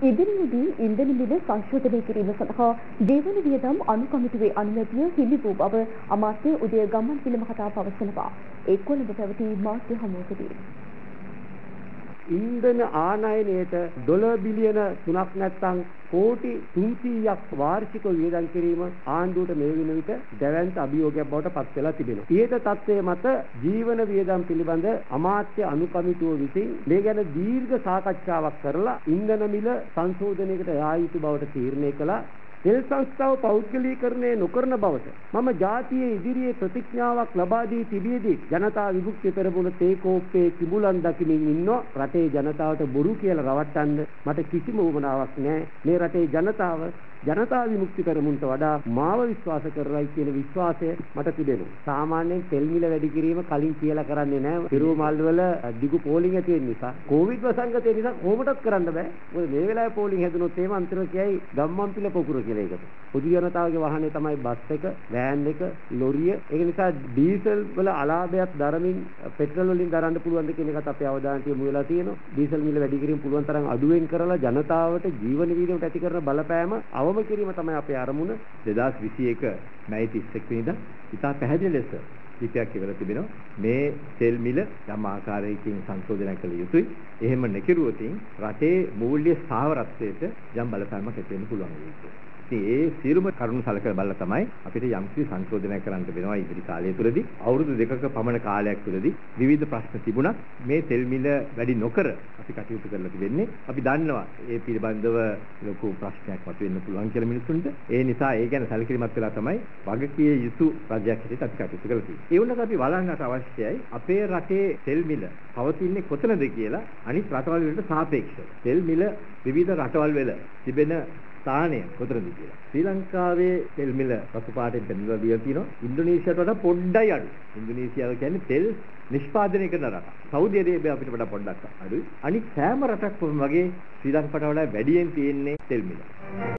ඉදිරියේදී ඉන්ධන මිල සංශෝධනය කිරීම සඳහා ජීවන වියදම් අනුකමිටුවේ අනුමැතිය හිමි වූ බව අමාත්‍ය උදය ගම්මන්පිල මහතා පවසනවා. ඒ කොළඹ පැවති මාධ්‍ය හමුවකදී ඉන්ධන ආනයනයට ඩොලර් බිලියන 3ක් නැත්නම් කෝටි 300ක් වාර්ෂික වියදම් කිරීම ආණ්ඩුවට මේ වෙන විට දැවැන්ත අභියෝගයක් බවට පත් වෙලා තිබෙනවා. ඊට තත්ත්වයේ මත ජීවන වියදම් පිළිබඳ අමාත්‍ය අනුකමිටුව විසින් මේ ගැන දීර්ඝ සාකච්ඡාවක් කරලා ඉන්ධන මිල සංශෝධනයකට යා යුතු බවට තීරණය කළා. තෙල් සංස්ථාව පෞද්ගලීකරණය නොකරන බවට මම ජාතියේ ඉදිරියේ ප්‍රතිඥාවක් ලබා දී තිබියදී ජනතා විමුක්ති පෙරමුණ තේකෝප්පේ කිඹුලන් දකිමින් ඉන්නෝ රටේ ජනතාවට බොරු කියලා රවට්ටන්න මට කිසිම උවමනාවක් නැහැ. මේ රටේ ජනතාව ජනතා විමුක්ති පෙරමුණට වඩා මාව විශ්වාස කරලයි කියන විශ්වාසය මට තිබෙනවා. සාමාන්‍යයෙන් තෙල් මිල වැඩි කිරීම කලින් කියලා කරන්නේ නැහැ. පිරුමල් වල දිගු පෝලිං ඇති වෙන නිසා කොවිඩ් වසංගතය නිසා කොහොමදත් කරන්න බෑ. මොකද මේ වෙලාවේ පෝලිං හැදුනොත් එහෙම අන්තිම කියයි ගම්මන්පිල පොකුර කියලා එකට. පොදු ජනතාවගේ වාහනේ තමයි බස් එක, වෑන් එක, ලොරිය. ඒක නිසා ඩීසල් වල අලාභයක් දරමින් පෙට්‍රල් වලින් දරන්න පුළුවන් ද කියන එකත් අපේ අවධානයට යොමු වෙලා තියෙනවා. ඩීසල් මිල වැඩි කිරීම පුළුවන් තරම් අඩුවෙන් කරලා ජනතාවට ජීවන වියදමට ඇති කරන බලපෑම අවම කිරීම තමයි අපේ අරමුණ. 2021 මැයි 31 වෙනිදා ඉතා පැහැදිලි ලෙස කීපයක් කියලා තිබෙනවා. මේ තෙල් මිල යම් ආකාරයකින් සංශෝධනය කළ යුතුයි. එහෙම නොකිරුවොත් රටේ මූල්‍ය ස්ථාවරත්වයට යම් බලපෑමක් ඇති වෙන්න පුළුවන් වෙයි. ඒ සියලුම කරුණු සලකලා බලලා තමයි අපිට යම්කිසි සංශෝධනයක් කරන්න වෙනවා ඉදිරි කාලය තුළදී. අවුරුදු දෙකක පමණ කාලයක් තුළදී විවිධ ප්‍රශ්න තිබුණා. මේ තෙල් මිල වැඩි නොකර අපි කටයුතු කරලා තිබෙන්නේ. අපි දන්නවා ඒ පිළිබඳව ලොකු ප්‍රශ්නයක් මතුවෙන්න පුළුවන් කියලා මිනිසුන්ට. ඒ නිසා ඒ ගැන සැලකිලිමත් වෙලා තමයි වගකිය යුතු රජයක් හැටියට අපි කටයුතු කරලා තියෙන්නේ. ඒ වුණත් අපි බලන්නට අවශ්‍යයි අපේ රටේ තෙල් මිල පවතින්නේ කොතනද කියලා අනිත් රටවල් වලට සාපේක්ෂව. තෙල් මිල විවිධ රටවල් වල තිබෙන ස්ථානය කොතනද කියලා. ශ්‍රී ලංකාවේ තෙල් මිල රතු පාටෙන් පෙන්වලා දීලා තියෙනවා. ඉන්දුනීසියාට වඩා පොඩ්ඩයි අඩු. ඉන්දුනීසියාව කියන්නේ තෙල් නිෂ්පාදනය කරන රට. සෞදි අරේබියාව අපිට වඩා පොඩ්ඩක් අඩුයි. අනිත් සෑම රටක්ම වගේ ශ්‍රී ලංකාවට වඩා වැඩියෙන් තියෙන්නේ තෙල් මිල.